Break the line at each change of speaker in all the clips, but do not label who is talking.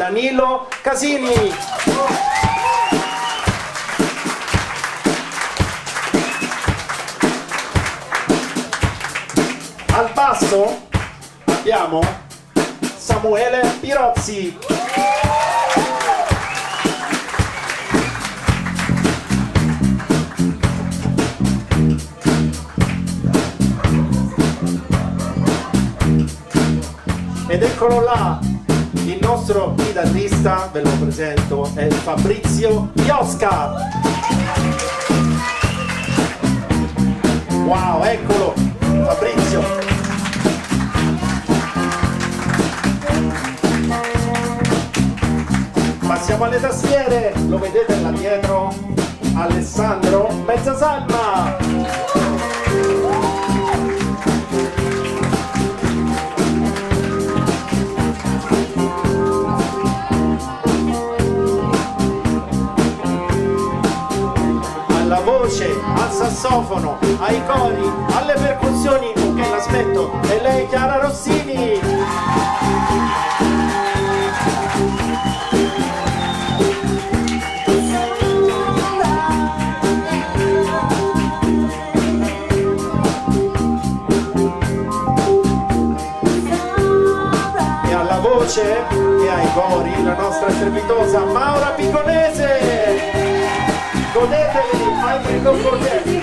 Danilo Casini. Al basso abbiamo Samuele Pirozzi. Ed eccolo là, il nostro chitarrista, ve lo presento, è Fabrizio Iosca. Wow, eccolo, Fabrizio. Passiamo alle tastiere, lo vedete là dietro, Alessandro Mezzasalma. Alla voce, al sassofono, ai cori, alle percussioni, ok l'aspetto, e lei Chiara Rossini. E alla voce e ai cori la nostra strepitosa Maura Piconese. Godetevi, anche con Cordelli.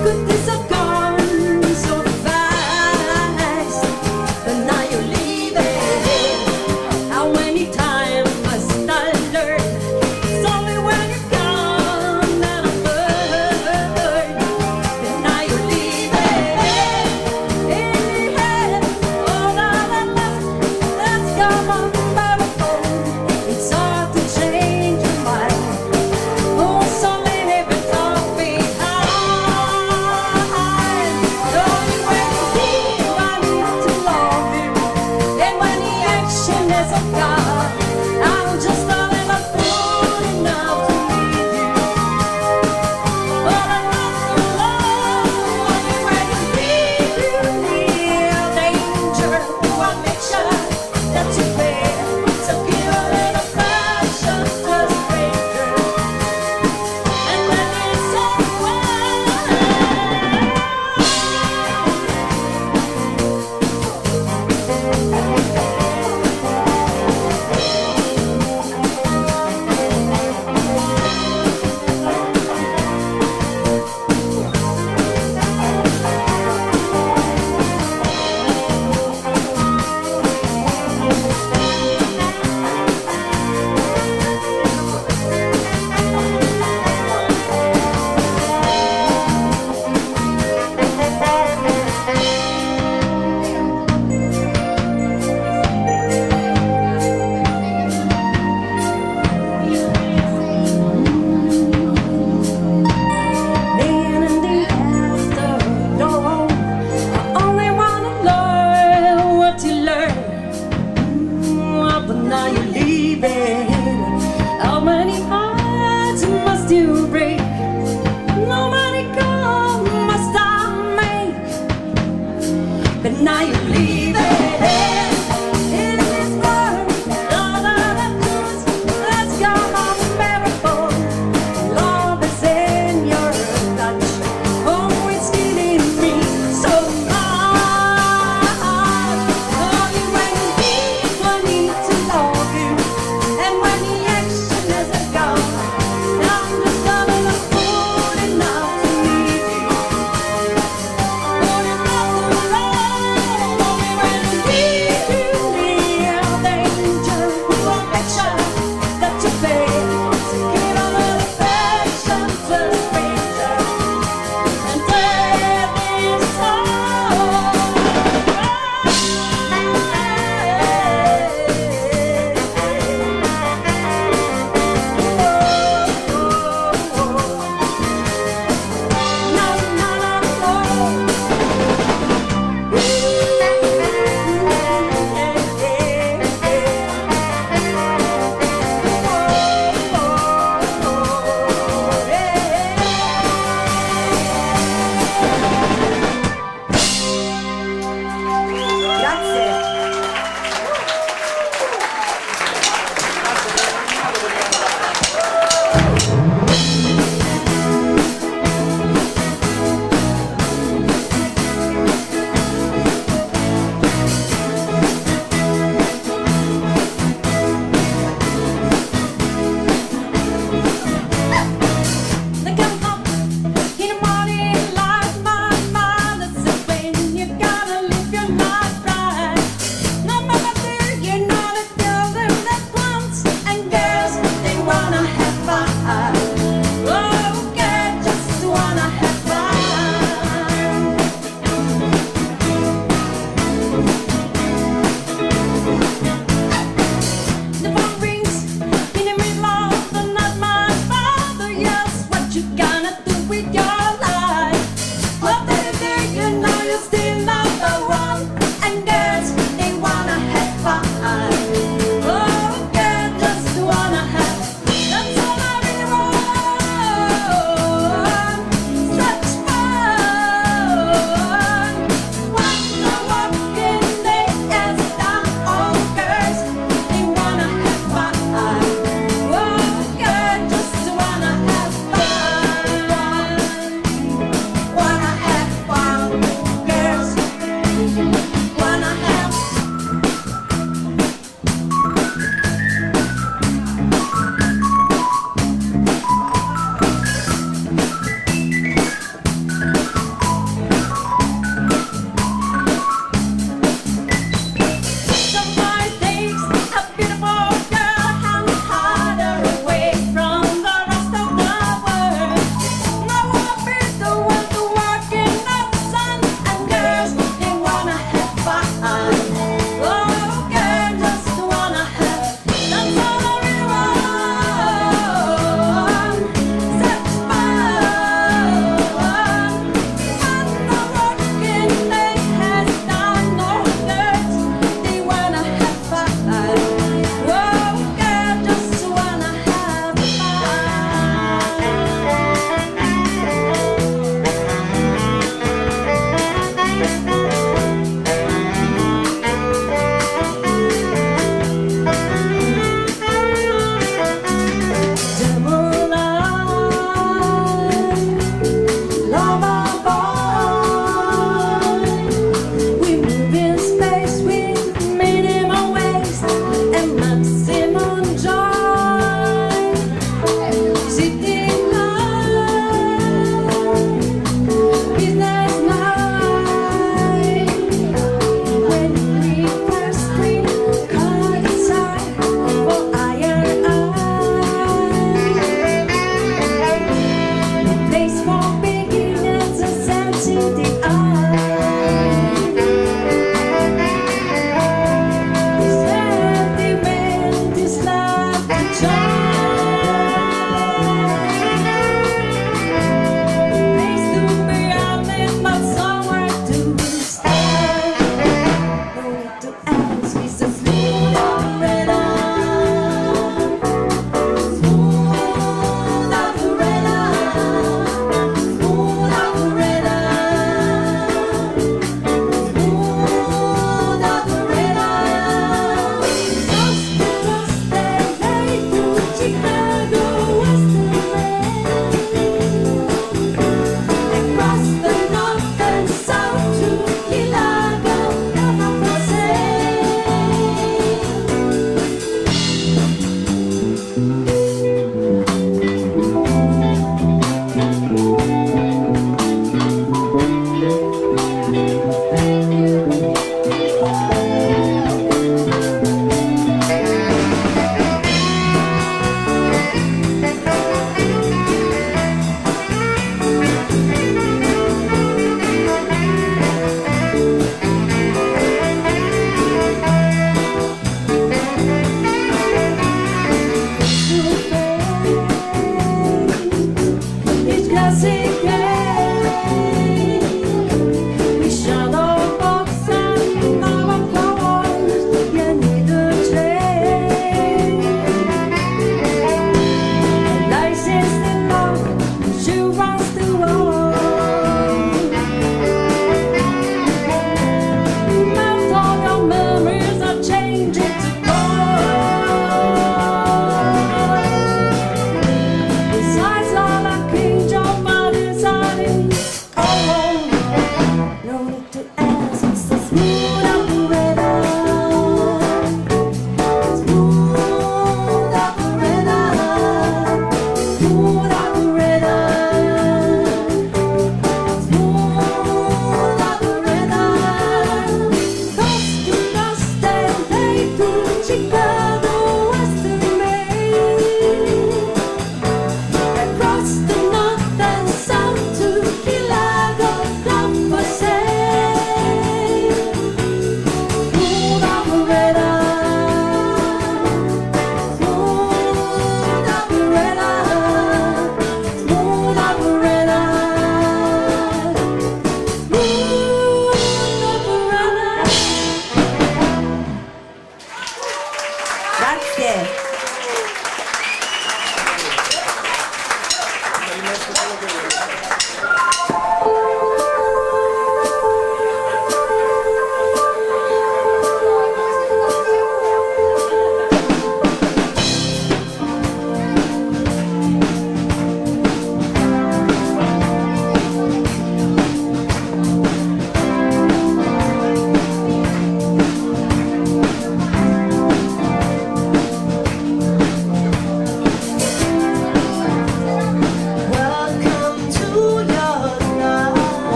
Good days are gone so fast, but now you're leaving. How many times must I learn? It's only when you're gone that I learn. But now you're leaving. All that that's come on by the phone. It's hard to change your mind. Oh, so leave it all behind.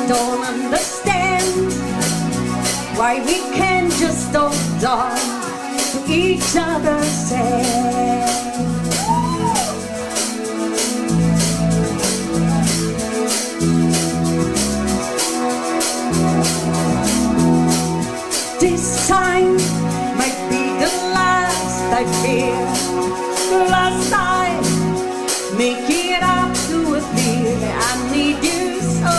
don't understand why we can't just hold on to each other's hand. This time might be the last, I fear. The last time, make it up to a fear. I need you so.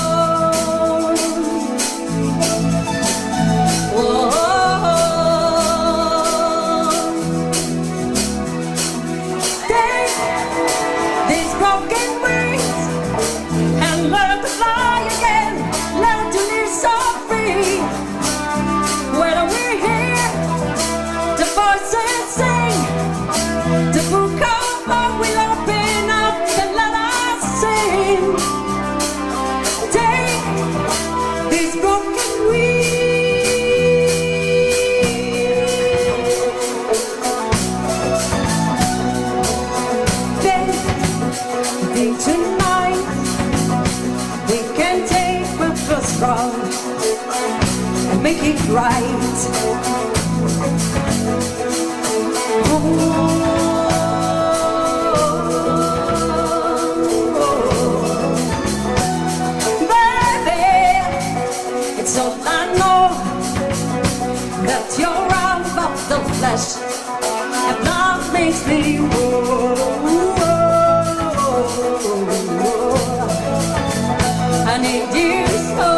Take these broken wings and learn to fly again. Learn to live so free. When we're here, the voices sing. The book of love will open up and let us sing. Take these broken wings. Then tonight we can take what was wrong and make it right. Baby, it's all I know that you're out of the flesh, and love makes me I need you so.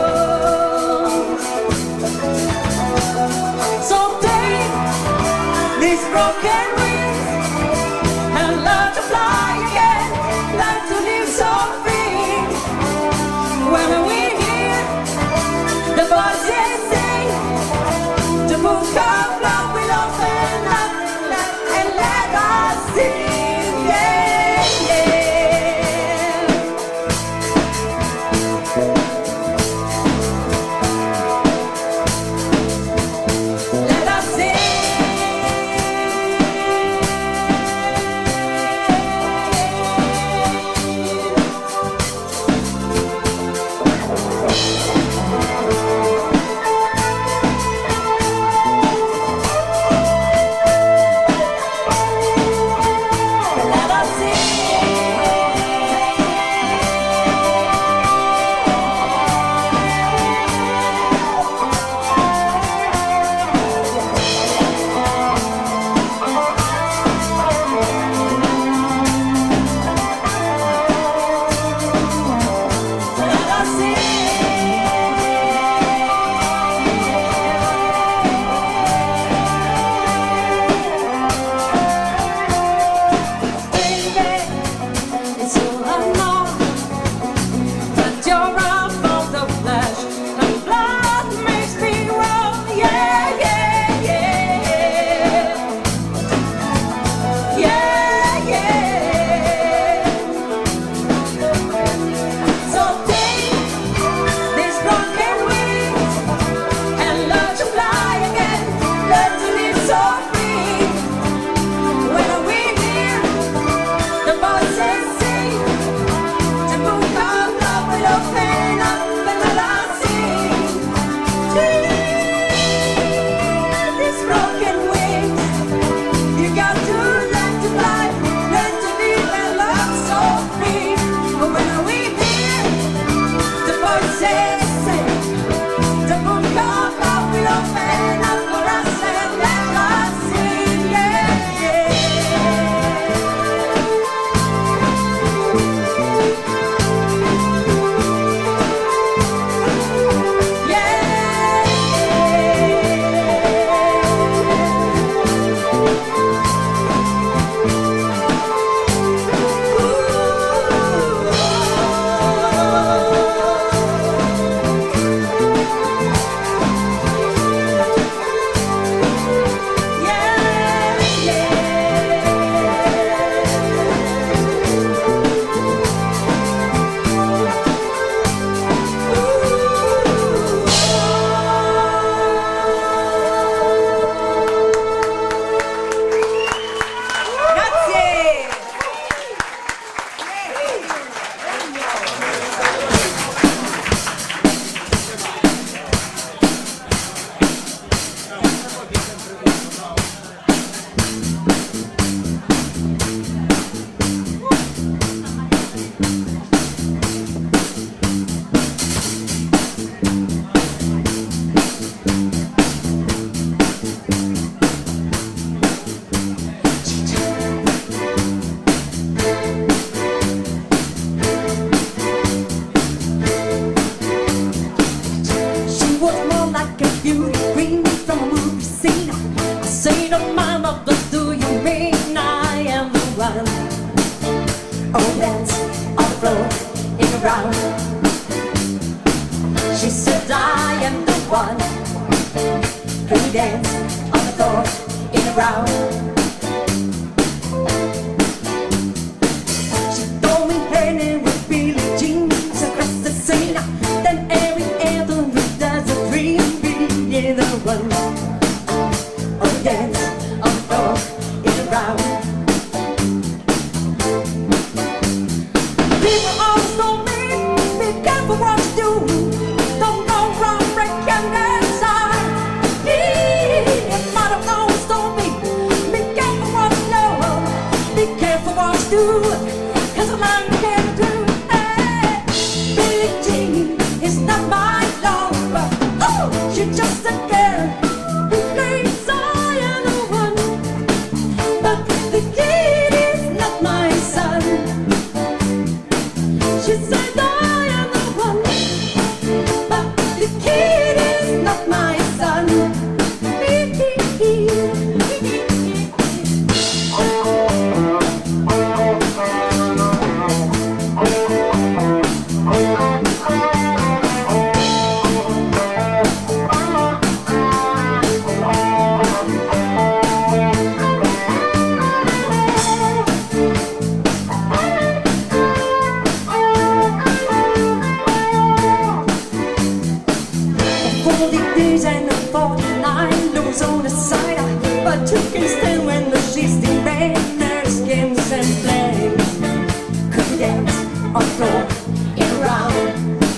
So take these broken wings and learn to fly again, learn to live so free. When we're here, the voices sing, the book of love will open up and let us sing, yeah, yeah. Let us dance on the floor in a round. She told me her name was Billie Jean across the scene. Then every anthem does a dream in the one. Oh, dance on the floor in a round. People always told me, be careful what you do. Don't go wrong, break your side. Mother always told me, be careful what you know. Be careful what you do, 'cause a man can't do. Hey, Billie Jean is not my lover. Oh, she's just a girl who plays I am the one. But the kid is not my son. She said I am the one, but the kid is not my son. And the 49 looks on the side, but you can stand when the she's in bed. There's games and flames. Could you dance on the floor in a round?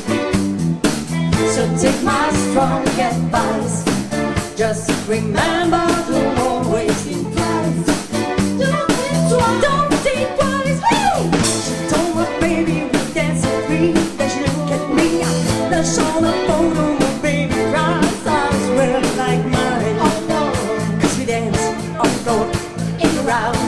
So take my strong advice. Just remember to always think twice. Don't think twice. She told my baby we dance at 3. Then she looked at me. Then saw the photo. Like mine, oh no, 'cause we dance on the floor in a round.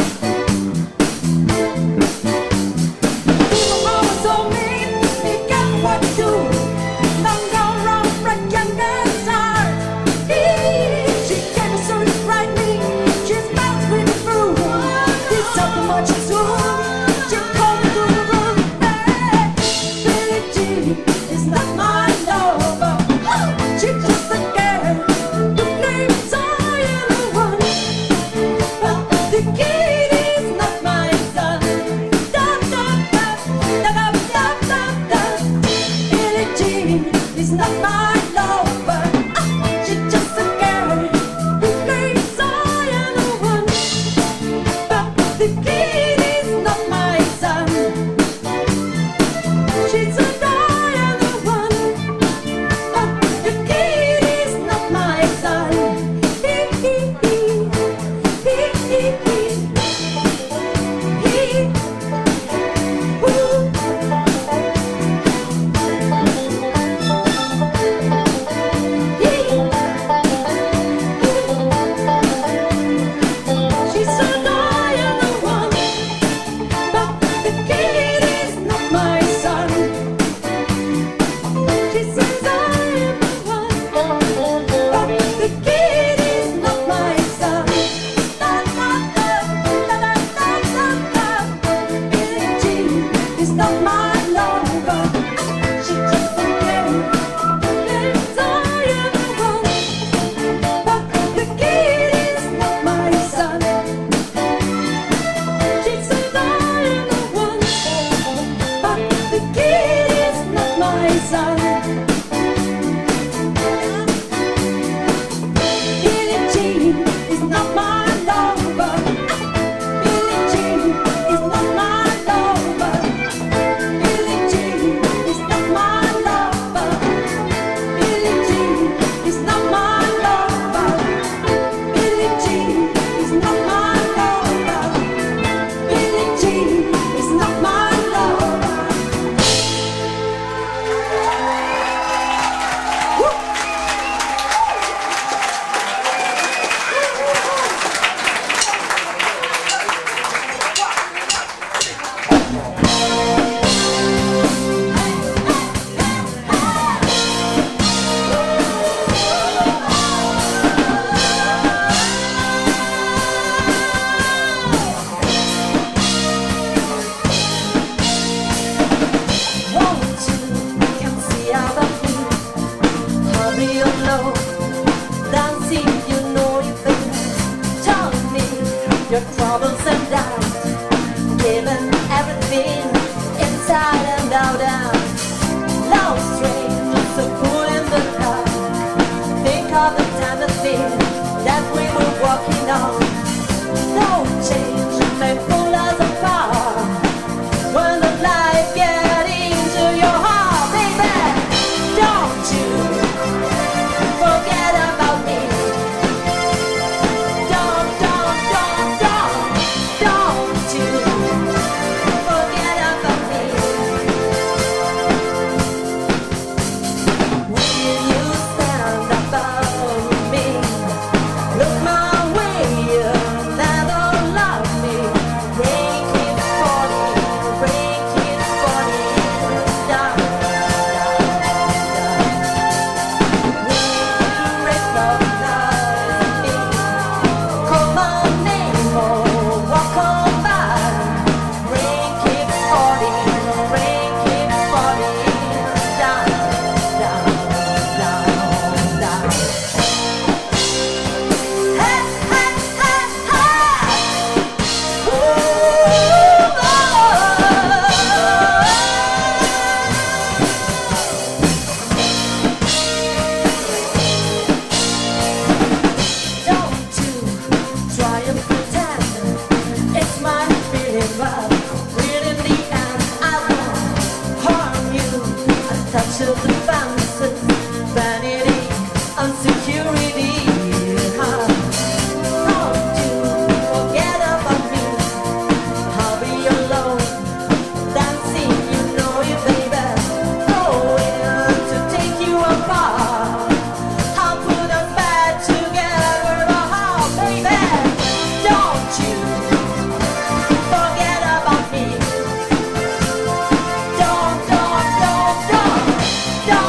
People always told me, be careful what you do. Don't go wrong, break your girl's heart. She came so right me, she's back with the fruit. This so much soon, she called me to the room. Hey, Billie Jean is not my lover. She's just a girl. Not my lover, she's just a girl who claims I am the one. But the kid is not my son. She said I am the one, but the kid is not my son. dancing your troubles and doubts, giving everything inside and out. Love strange, so cool in the dark. Think of the time and thing that we were walking on. No change may pull us apart. When the light get into your heart, baby, don't you forget about me. Don't you forget about me. Will you stand above me? Look my way, you'll never love me. Break it for me, down, down, down. Will you recognize me? Call my name or walk on by. Break it for me, down, down, down, down. Hey, hey, hey, hey! Don't you try and pretend it's my feeling, but really in the end I won't harm you. A touch of the fences, vanity, insecurity. Don't you forget about me. I'll be alone, dancing, you know it, baby. Going to take you apart. I'll put us back together, baby. Don't you forget about me. Don't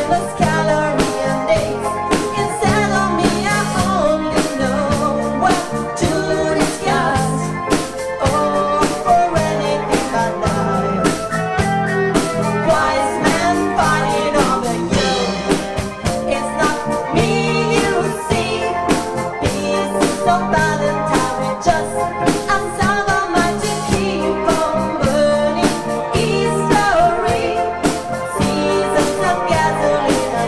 endless calorie and days. Instead of me, I only know what to discuss. Oh, for anything but life. Wise men fighting over you. It's not me you see. Pieces of Valentine with just a sound of mine to keep on burning. History, seasons of gasoline.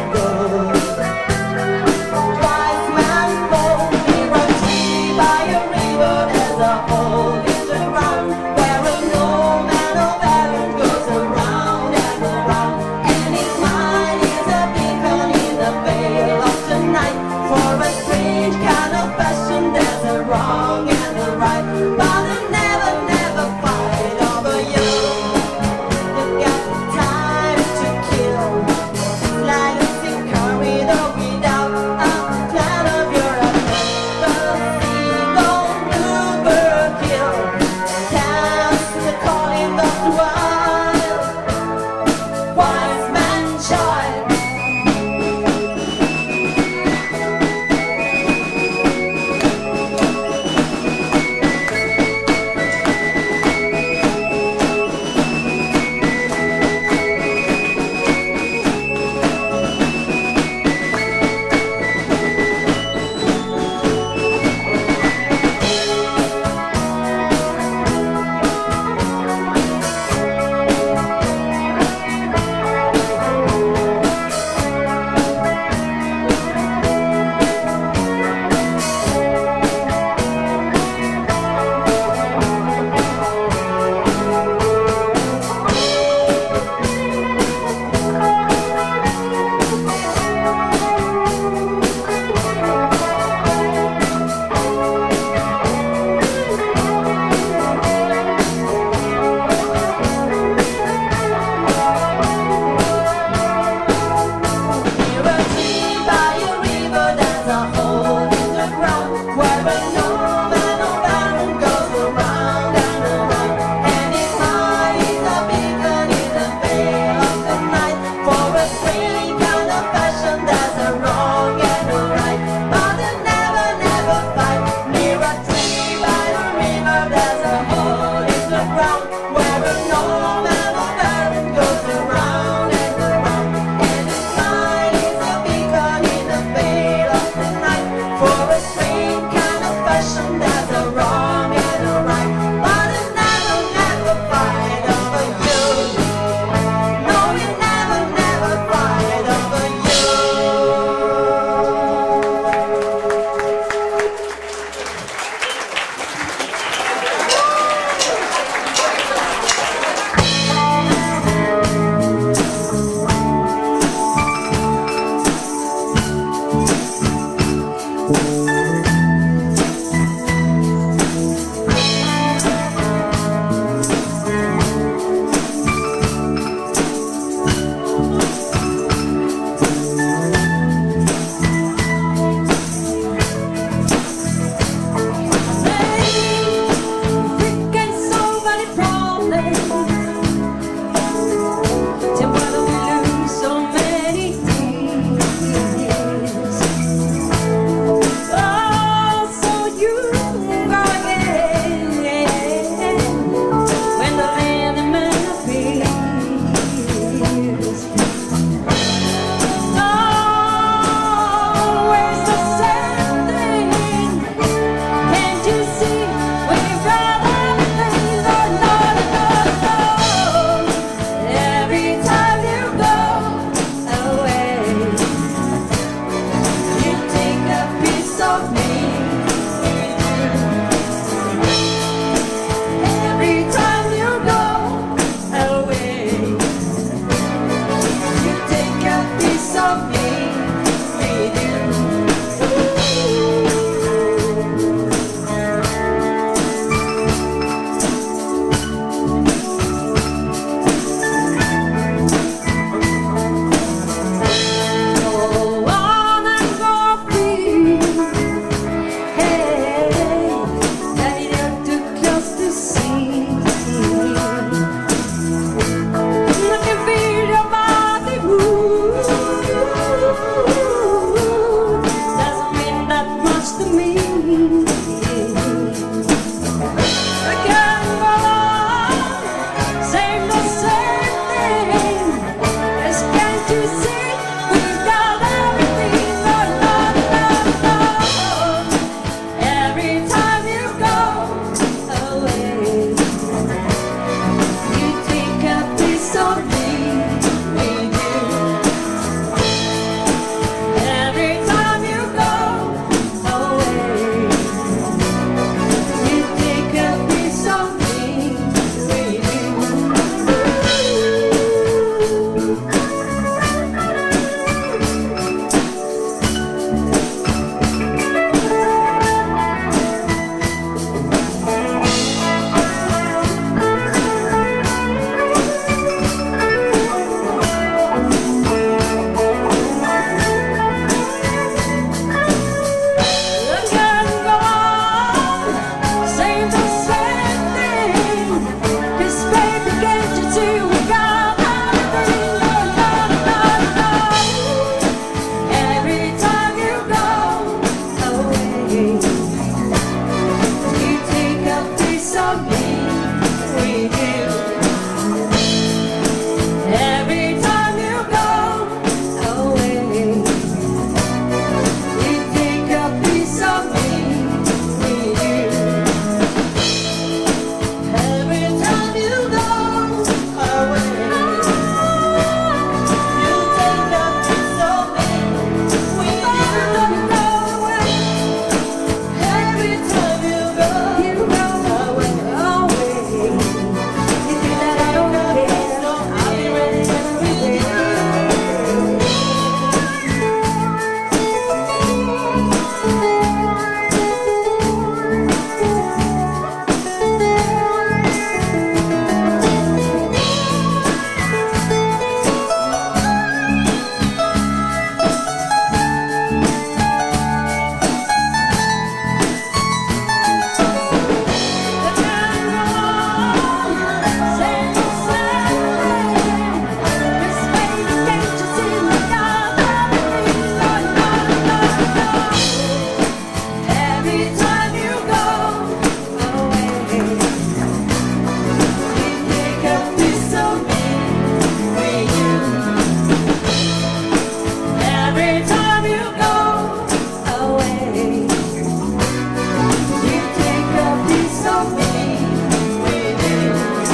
Every time you go away, you take a piece of me with you.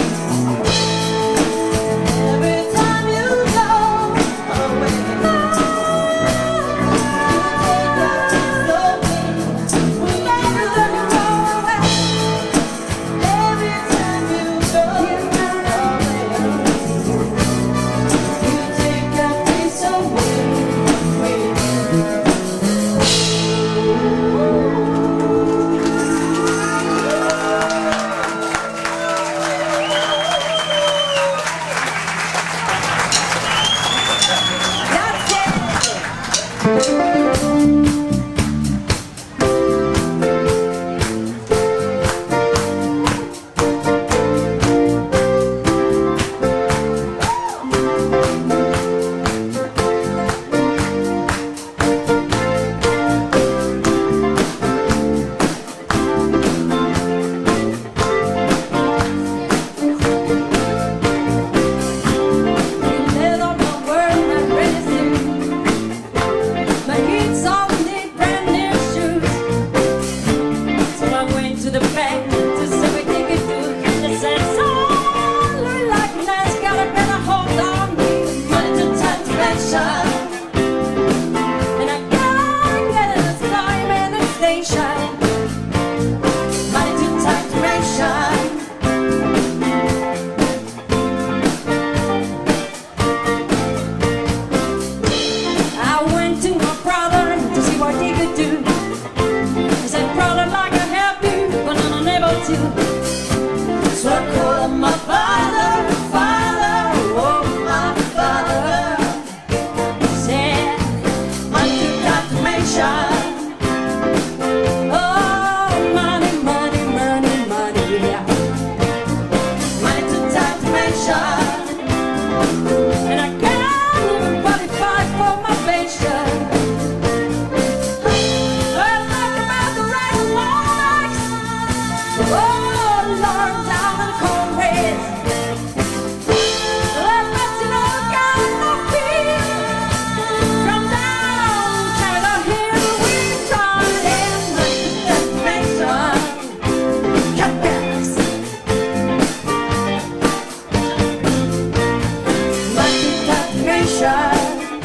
Every time you go away, you take a piece of me with you. Every time you go away, you take a piece of me with you. So I called my father, father, oh my father, said, money to confirmation. Oh, money, money, money, money, yeah. Money to confirmation. And I can't even qualify for my pension. I think about the red lights. Oh, Lord, down in the cold red. Let me know I got no fear. From down China Hill, we tried and destination. Cut gas. Money destination.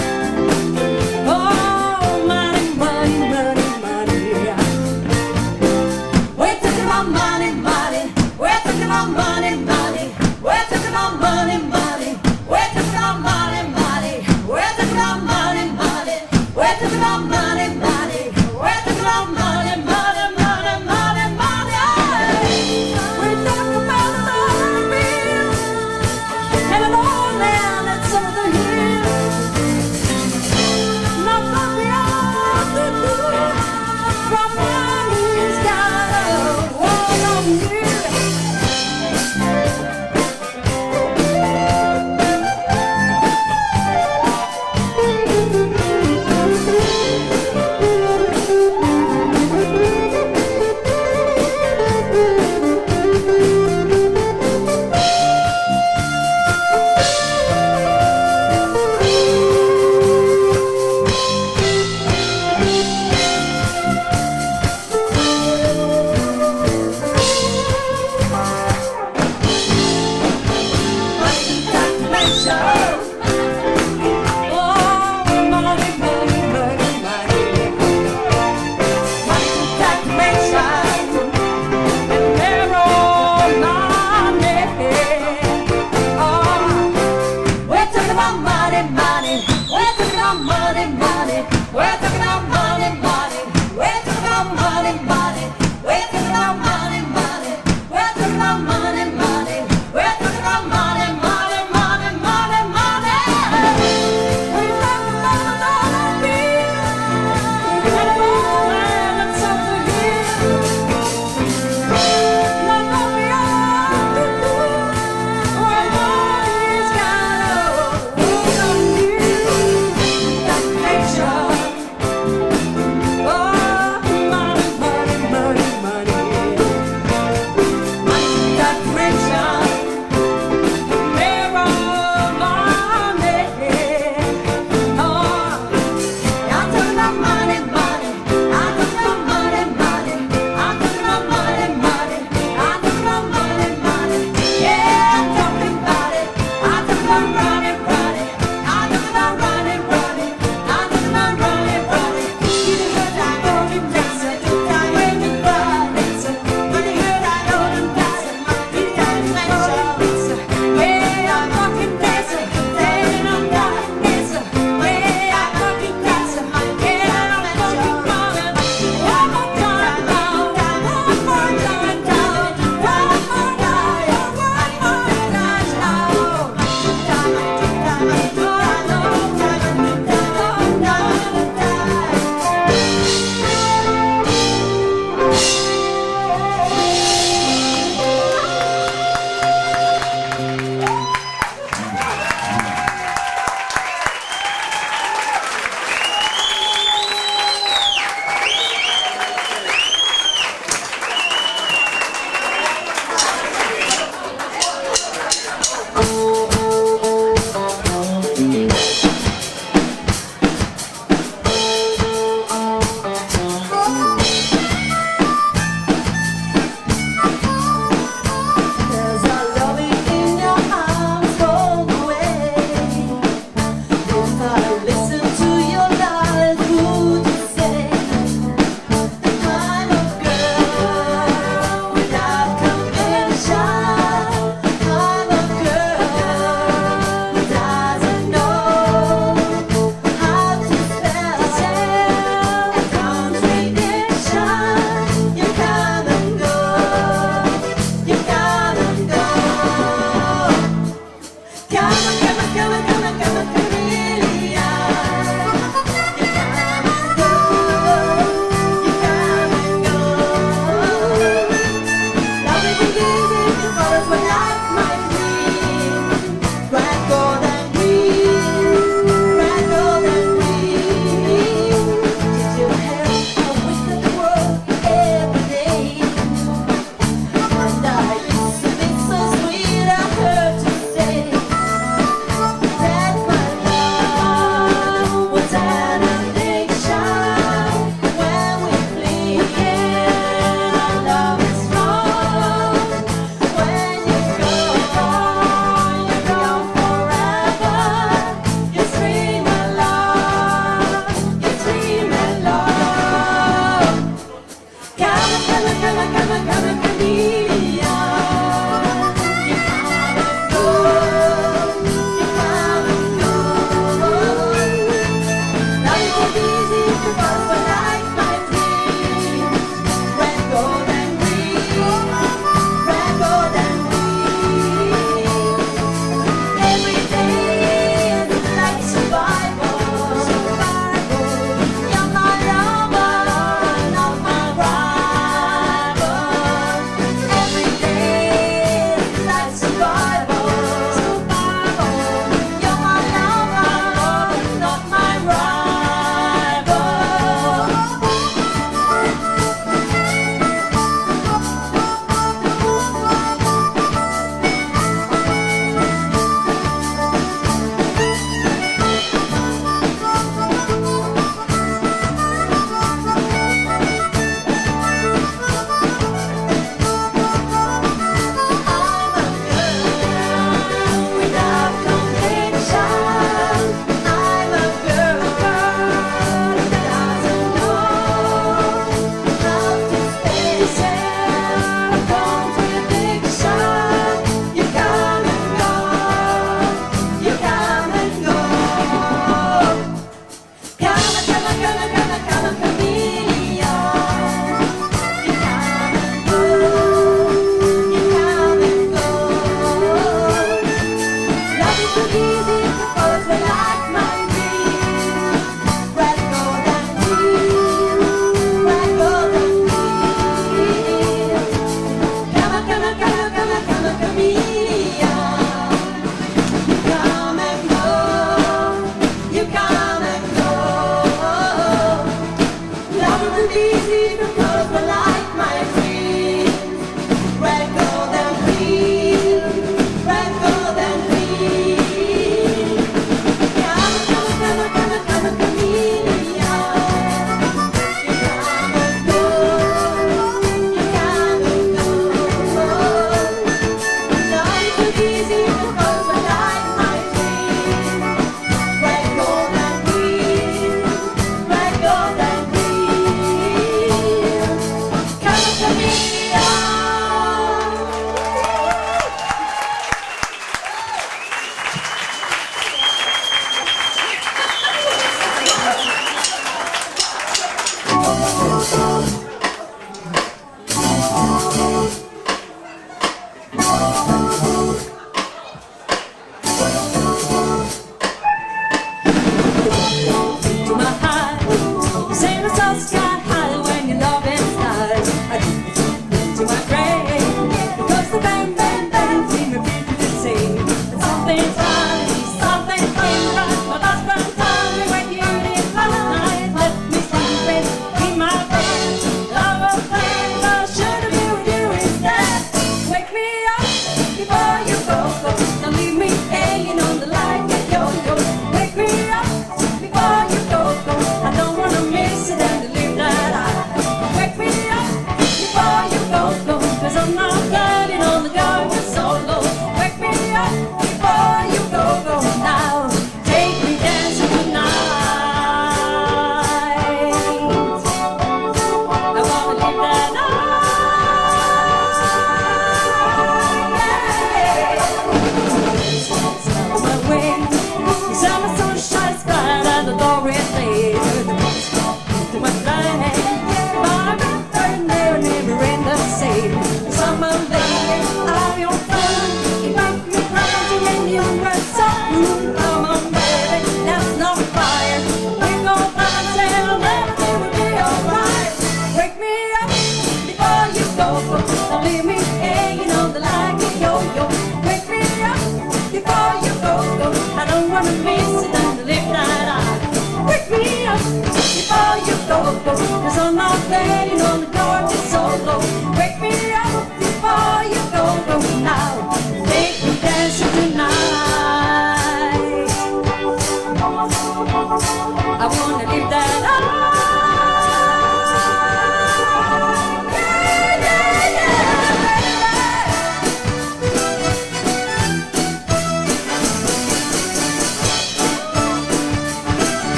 Oh, money, money, money, money, yeah. We're talking about money, money. We're talking about money, money. We're talking about money, money. We're talking about money, money. We're talking about money, money. We're talking about money, money. We're talking about money, money, money, money, money. We're talking about the dollar bill and an old man that's over the hill. Nothing we ought to do from money's got a hold on you.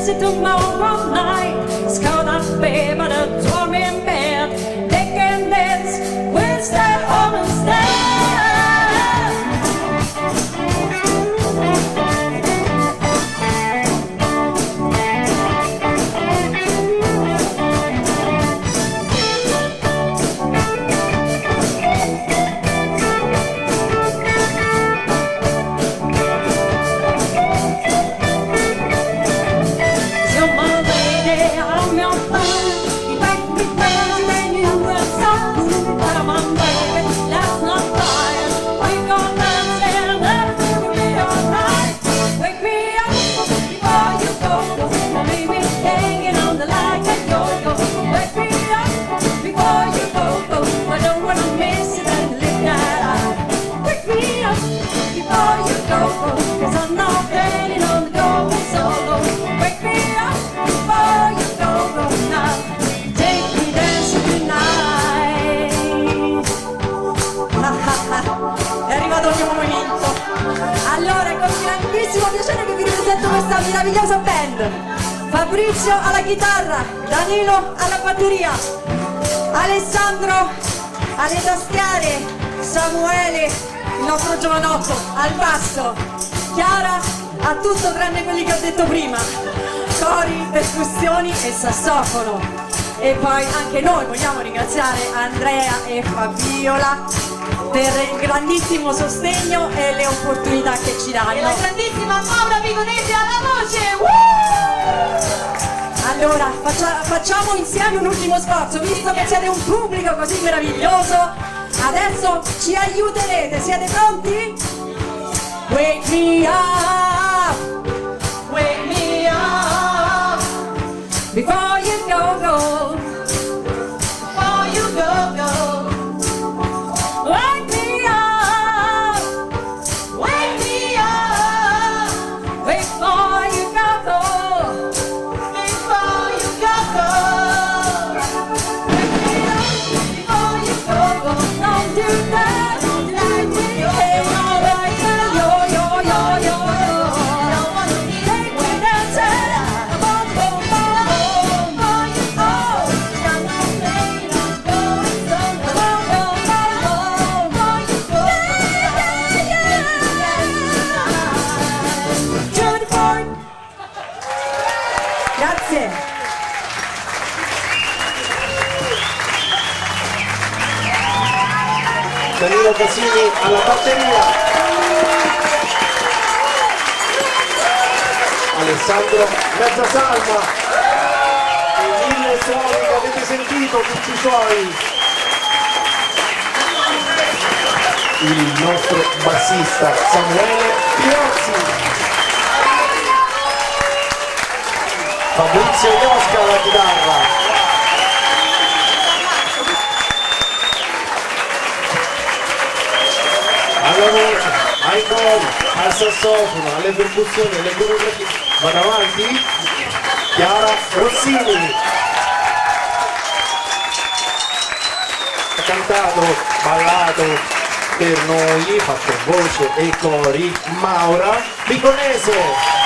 fancy tomorrow night. It's gonna be but a torment bed. They can dance, we'll stay home instead. Piacere che vi ripresento questa meravigliosa band. Fabrizio alla chitarra, Danilo alla batteria, Alessandro alle tastiere, Samuele, il nostro giovanotto, al basso, Chiara a tutto tranne quelli che ho detto prima, cori, percussioni e sassofono. E poi anche noi vogliamo ringraziare Andrea e Fabiola per il grandissimo sostegno e le opportunità che ci danno.
E la grandissima Maura Piconese alla voce!
Allora, facciamo insieme un ultimo sforzo, visto che siete un pubblico così meraviglioso, adesso ci aiuterete, siete pronti? Wake me up!
Wake me up!
Before you go.
Before you go.
Grazie.
Danilo Casini alla batteria, Alessandro mezza salma, i 1000 suoni che avete sentito tutti i suoi, il nostro bassista Samuele Piozzi, Fabrizio Iosca alla chitarra, alla voce, ai cori, al sassofono, alle percussioni, alle coreografie. Vado avanti? Chiara Rossini. Ha cantato, ballato per noi, fatto voce e cori, Maura Piconese.